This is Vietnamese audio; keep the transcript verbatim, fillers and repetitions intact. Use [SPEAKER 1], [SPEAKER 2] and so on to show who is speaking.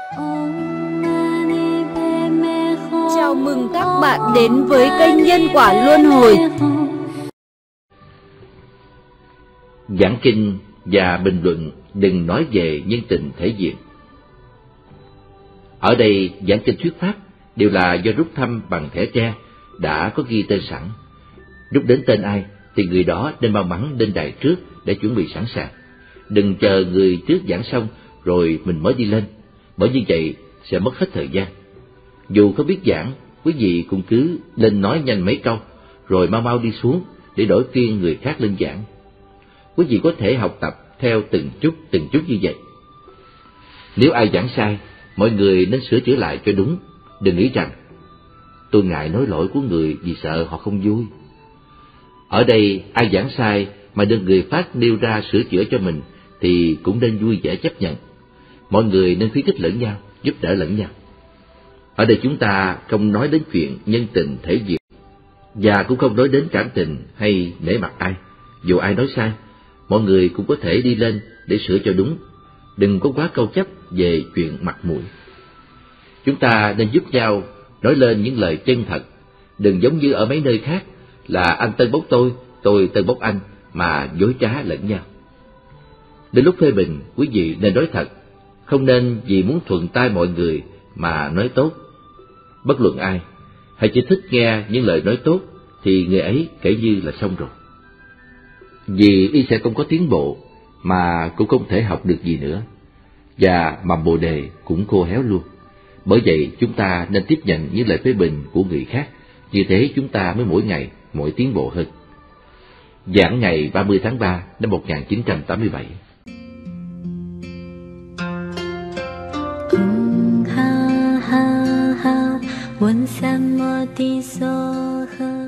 [SPEAKER 1] Chào mừng các bạn đến với kênh Nhân Quả Luân Hồi.
[SPEAKER 2] Giảng kinh và bình luận đừng nói về nhân tình thể diện. Ở đây giảng kinh thuyết pháp đều là do rút thăm bằng thẻ tre đã có ghi tên sẵn. Rút đến tên ai thì người đó nên mau mắn lên đài trước để chuẩn bị sẵn sàng. Đừng chờ người trước giảng xong rồi mình mới đi lên, bởi như vậy sẽ mất hết thời gian. Dù không biết giảng, quý vị cũng cứ lên nói nhanh mấy câu rồi mau mau đi xuống để đổi phiên người khác lên giảng. Quý vị có thể học tập theo từng chút từng chút như vậy. Nếu ai giảng sai, mọi người nên sửa chữa lại cho đúng. Đừng nghĩ rằng tôi ngại nói lỗi của người vì sợ họ không vui. Ở đây ai giảng sai mà được người phát nêu ra sửa chữa cho mình thì cũng nên vui vẻ chấp nhận. Mọi người nên khuyến khích lẫn nhau, giúp đỡ lẫn nhau. Ở đây chúng ta không nói đến chuyện nhân tình thể diện, và cũng không nói đến cảm tình hay nể mặt ai. Dù ai nói sai, mọi người cũng có thể đi lên để sửa cho đúng. Đừng có quá câu chấp về chuyện mặt mũi. Chúng ta nên giúp nhau nói lên những lời chân thật. Đừng giống như ở mấy nơi khác là anh tân bốc tôi, tôi tân bốc anh mà dối trá lẫn nhau. Đến lúc phê bình, quý vị nên nói thật, không nên vì muốn thuận tai mọi người mà nói tốt. Bất luận ai, hãy chỉ thích nghe những lời nói tốt thì người ấy kể như là xong rồi. Vì y sẽ không có tiến bộ mà cũng không thể học được gì nữa, và mầm bồ đề cũng khô héo luôn. Bởi vậy chúng ta nên tiếp nhận những lời phê bình của người khác, như thế chúng ta mới mỗi ngày mỗi tiến bộ hơn. Giảng ngày ba mươi tháng ba năm một nghìn chín trăm tám mươi bảy.
[SPEAKER 3] Ha ha ha, 问三摩地所呵。